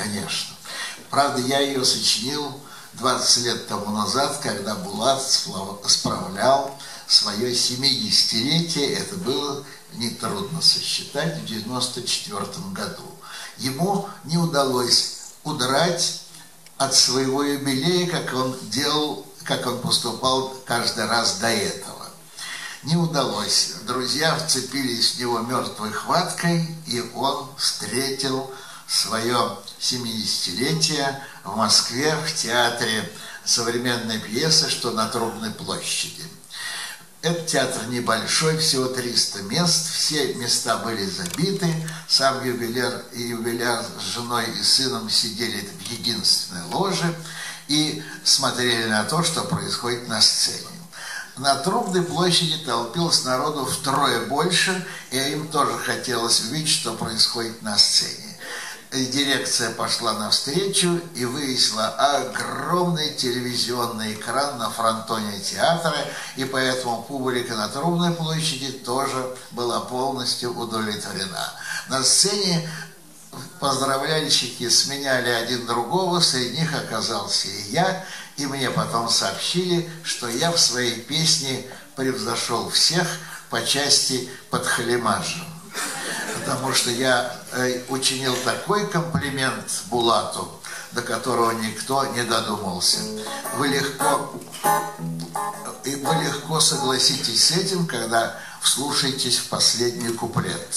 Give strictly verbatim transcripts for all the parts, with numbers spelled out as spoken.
конечно. Правда, я ее сочинил двадцать лет тому назад, когда Булат справлял свое семидесятилетие. Это было нетрудно сосчитать, в девяносто четвёртом году. Ему не удалось удрать от своего юбилея, как он делал, как он поступал каждый раз до этого. Не удалось. Друзья вцепились в него мертвой хваткой, и он встретил свое семидесятилетие в Москве в театре современной пьесы, что на Трубной площади. Этот театр небольшой, всего триста мест, все места были забиты, сам юбиляр и юбиляр с женой и сыном сидели в единственной ложе и смотрели на то, что происходит на сцене. На Трубной площади толпилось народу втрое больше, и им тоже хотелось увидеть, что происходит на сцене. Дирекция пошла навстречу и вывесила огромный телевизионный экран на фронтоне театра, и поэтому публика на Трубной площади тоже была полностью удовлетворена. На сцене поздравляльщики сменяли один другого, среди них оказался и я, и мне потом сообщили, что я в своей песне превзошел всех по части подхалимажа. Потому что я э, учинил такой комплимент Булату, до которого никто не додумался. Вы легко, и вы легко согласитесь с этим, когда вслушаетесь в последний куплет.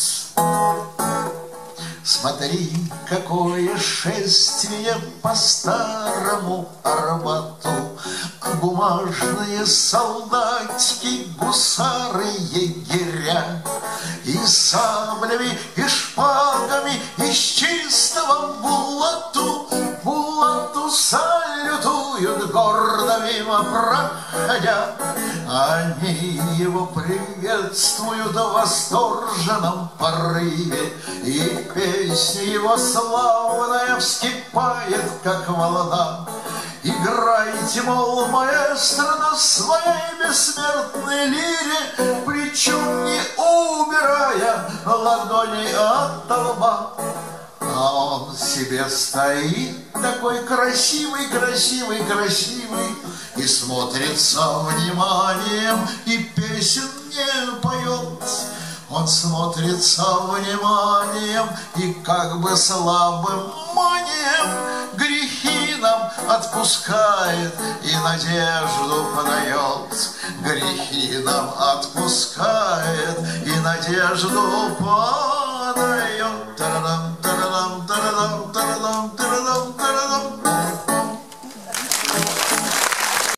Смотри, какое шествие по старому Арбату. Бумажные солдатики, гусары, егеря, и саблями, и шпагами из чистого Булату, Булату салютуют гордо мимо проходя. Они его приветствуют в восторженном порыве, и песня его славная вскипает, как волна. Играйте, мол, маэстро, на своей бессмертной лире, причем не убирая ладоней от лба. А он себе стоит такой красивый, красивый, красивый, и смотрит со вниманием, и песен не поет. Он смотрит со вниманием и как бы слабым манием грехи нам отпускает и надежду подает. Грехи нам отпускает и надежду подает. Та-да-дам, та-да-дам, та-да-дам, та-да-дам, та-да-дам, та-да-дам.